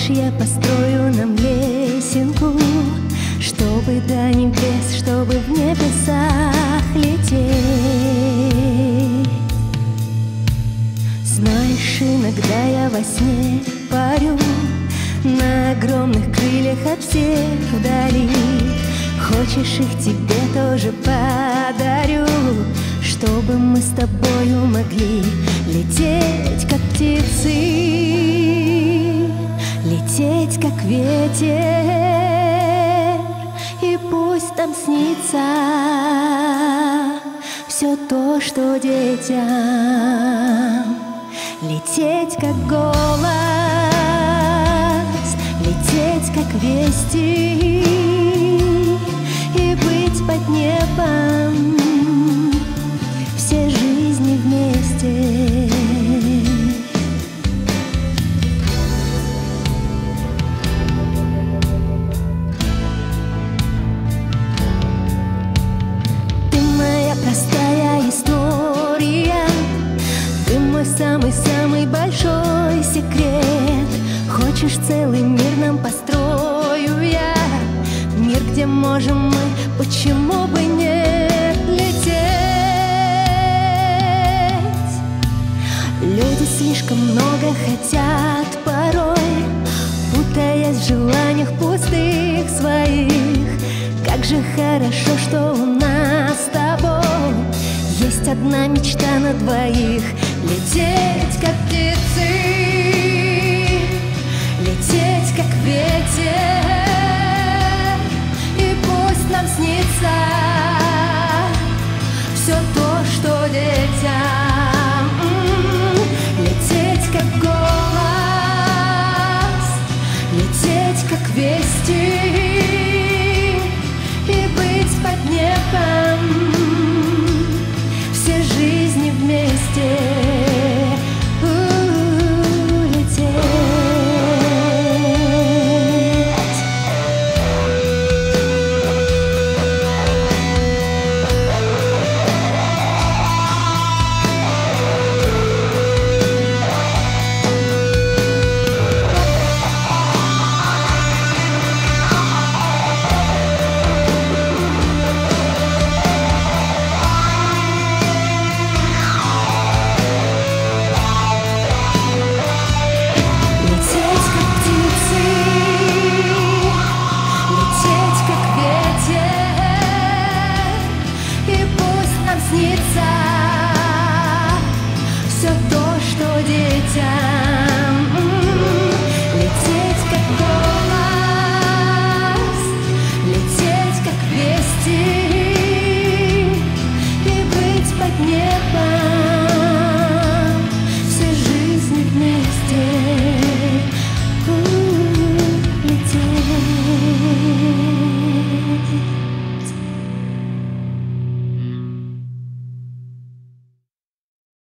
Хочешь, я построю нам лесенку, чтобы до небес, чтобы в небесах лететь? Знаешь, иногда я во сне парю на огромных крыльях от всех вдали. Хочешь, их тебе тоже подарю, чтобы мы с тобою могли лететь, как птицы, лететь, как ветер. И пусть там снится все то, что детям. Лететь, как голос, лететь, как вести, и быть под небом все жизни вместе. Ты моя простая история, ты мой самый-самый большой секрет. Хочешь, целый мир нам построю я, мир, где можем мы, почему бы не лететь? Люди слишком много хотят порой, путаясь в желаниях пустых своих. Как же хорошо, что у нас с тобой есть одна мечта на двоих. Лететь, как птицы, лететь, как ветер.